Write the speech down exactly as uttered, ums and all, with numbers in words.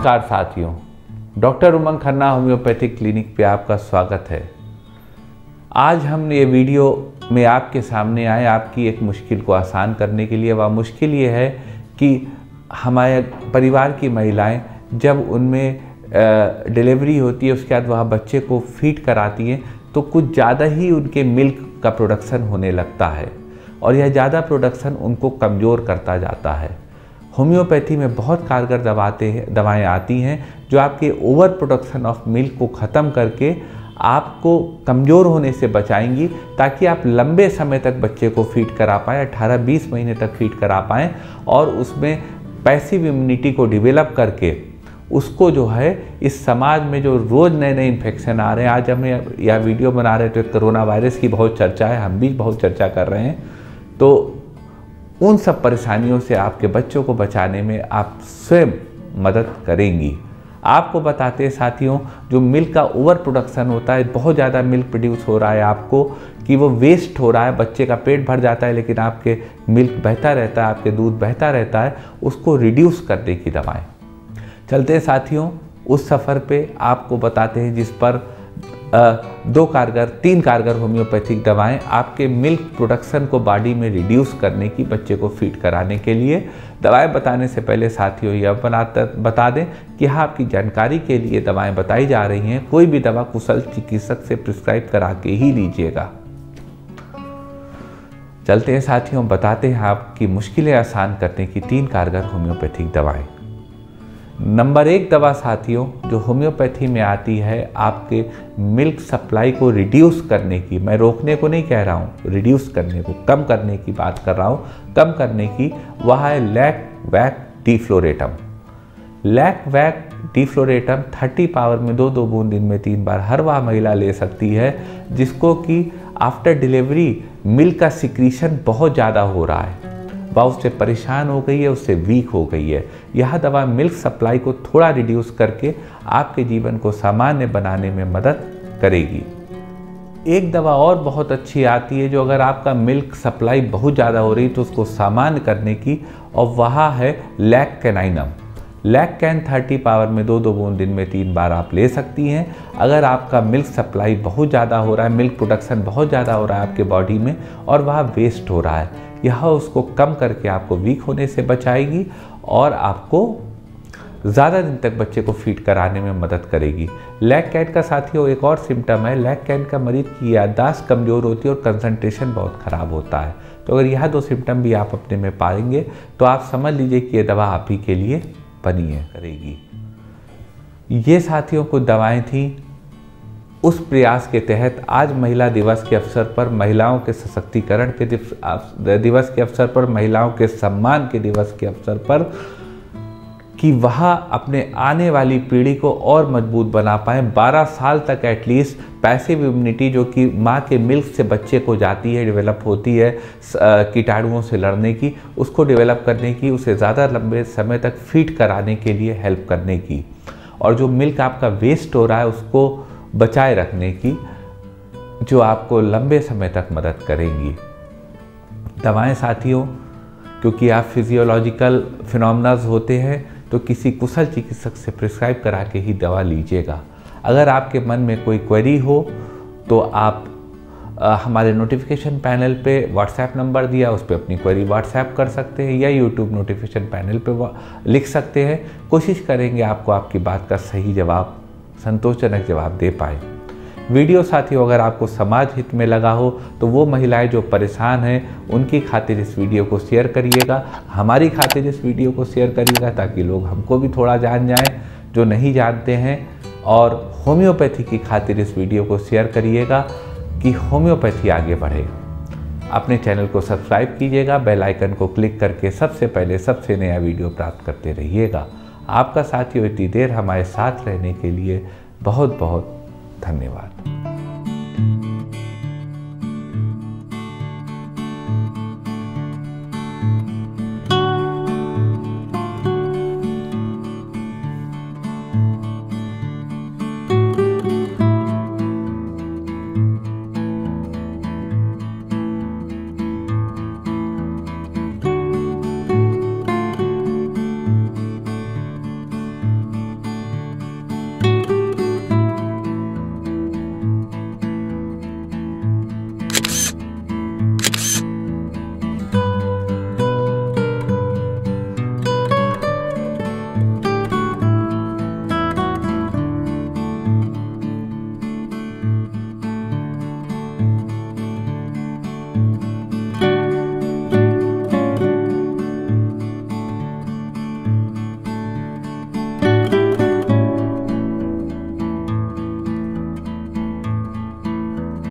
नमस्कार साथियों, doctor Umang Khanna homeopathic clinic पे आपका स्वागत है। आज हम ये वीडियो में आपके सामने आए आपकी एक मुश्किल को आसान करने के लिए। वह मुश्किल ये है कि हमारे परिवार की महिलाएं जब उनमें डिलीवरी होती है उसके बाद वह बच्चे को फीड कराती हैं तो कुछ ज़्यादा ही उनके मिल्क का प्रोडक्शन होने लगता है और यह ज़्यादा प्रोडक्शन उनको कमज़ोर करता जाता है। होम्योपैथी में बहुत कारगर दवाते हैं दवाएँ आती हैं जो आपके ओवर प्रोडक्शन ऑफ मिल्क को ख़त्म करके आपको कमज़ोर होने से बचाएंगी, ताकि आप लंबे समय तक बच्चे को फीड करा पाएँ, अठारह बीस महीने तक फीड करा पाएँ और उसमें पैसिव इम्यूनिटी को डेवलप करके उसको जो है इस समाज में जो रोज़ नए नए इन्फेक्शन आ रहे हैं। आज हम यह वीडियो बना रहे हैं तो कोरोना वायरस की बहुत चर्चा है, हम भी बहुत चर्चा कर रहे हैं, तो उन सब परेशानियों से आपके बच्चों को बचाने में आप स्वयं मदद करेंगी। आपको बताते हैं साथियों, जो मिल्क का ओवर प्रोडक्शन होता है, बहुत ज़्यादा मिल्क प्रोड्यूस हो रहा है आपको कि वो वेस्ट हो रहा है, बच्चे का पेट भर जाता है लेकिन आपके मिल्क बहता रहता है, आपके दूध बहता रहता है, उसको रिड्यूस करने की दवाएं। चलते हैं साथियों उस सफ़र पे, आपको बताते हैं जिस पर दो कारगर तीन कारगर होम्योपैथिक दवाएं आपके मिल्क प्रोडक्शन को बॉडी में रिड्यूस करने की, बच्चे को फीड कराने के लिए। दवाएं बताने से पहले साथियों यह बनाता बता दें कि हाँ, आपकी जानकारी के लिए दवाएं बताई जा रही हैं। कोई भी दवा कुशल चिकित्सक से प्रिस्क्राइब करा के ही लीजिएगा। चलते हैं साथियों, बताते हैं आपकी मुश्किलें आसान करने की तीन कारगर होम्योपैथिक दवाएं। नंबर एक दवा साथियों जो होम्योपैथी में आती है आपके मिल्क सप्लाई को रिड्यूस करने की, मैं रोकने को नहीं कह रहा हूँ, रिड्यूस करने को, कम करने की बात कर रहा हूँ, कम करने की, वह है लैक वैक डिफ्लोरेटम। लैक वैक डिफ्लोरेटम तीस पावर में दो दो बूंद दिन में तीन बार हर वह महिला ले सकती है जिसको कि आफ्टर डिलीवरी मिल्क का सिक्रीशन बहुत ज़्यादा हो रहा है, वह उससे परेशान हो गई है, उससे वीक हो गई है। यह दवा मिल्क सप्लाई को थोड़ा रिड्यूस करके आपके जीवन को सामान्य बनाने में मदद करेगी। एक दवा और बहुत अच्छी आती है जो अगर आपका मिल्क सप्लाई बहुत ज़्यादा हो रही तो उसको सामान्य करने की, और वह है लैक कैनाइनम। लैक कैन तीस पावर में दो दो बूंद दिन में तीन बार आप ले सकती हैं। अगर आपका मिल्क सप्लाई बहुत ज़्यादा हो रहा है, मिल्क प्रोडक्शन बहुत ज़्यादा हो रहा है आपके बॉडी में और वह वेस्ट हो रहा है, यह उसको कम करके आपको वीक होने से बचाएगी और आपको ज़्यादा दिन तक बच्चे को फीड कराने में मदद करेगी। लैक कैन का साथियों एक और सिम्टम है, लैक कैन का मरीज की याददाश्त कमज़ोर होती है और कंसंट्रेशन बहुत ख़राब होता है। तो अगर यह दो सिम्टम भी आप अपने में पाएंगे तो आप समझ लीजिए कि ये दवा आप ही के लिए बनी है, करेगी। ये साथियों कुछ दवाएं थीं उस प्रयास के तहत आज महिला दिवस के अवसर पर, महिलाओं के सशक्तिकरण के दिवस के अवसर पर, महिलाओं के सम्मान के दिवस के अवसर पर, कि वह अपने आने वाली पीढ़ी को और मजबूत बना पाएँ। बारह साल तक एटलीस्ट पैसिव इम्यूनिटी जो कि माँ के मिल्क से बच्चे को जाती है, डेवलप होती है कीटाणुओं से लड़ने की, उसको डेवलप करने की, उसे ज़्यादा लंबे समय तक फीड कराने के लिए हेल्प करने की, और जो मिल्क आपका वेस्ट हो रहा है उसको बचाए रखने की, जो आपको लंबे समय तक मदद करेंगी। दवाएं साथियों क्योंकि आप फिजियोलॉजिकल फिनोमेनस होते हैं तो किसी कुशल चिकित्सक से प्रिस्क्राइब करा के ही दवा लीजिएगा। अगर आपके मन में कोई क्वेरी हो तो आप आ, हमारे नोटिफिकेशन पैनल पे व्हाट्सएप नंबर दिया, उस पर अपनी क्वेरी व्हाट्सएप कर सकते हैं या यूट्यूब नोटिफिकेशन पैनल पे लिख सकते हैं। कोशिश करेंगे आपको आपकी बात का सही जवाब, संतोषजनक जवाब दे पाए। वीडियो साथियों अगर आपको समाज हित में लगा हो तो वो महिलाएं जो परेशान हैं उनकी खातिर इस वीडियो को शेयर करिएगा, हमारी खातिर इस वीडियो को शेयर करिएगा ताकि लोग हमको भी थोड़ा जान जाएं जो नहीं जानते हैं, और होम्योपैथी की खातिर इस वीडियो को शेयर करिएगा कि होम्योपैथी आगे बढ़े। अपने चैनल को सब्सक्राइब कीजिएगा, बेल आइकन को क्लिक करके सबसे पहले सबसे नया वीडियो प्राप्त करते रहिएगा। आपका साथियों इतनी देर हमारे साथ रहने के लिए बहुत बहुत धन्यवाद।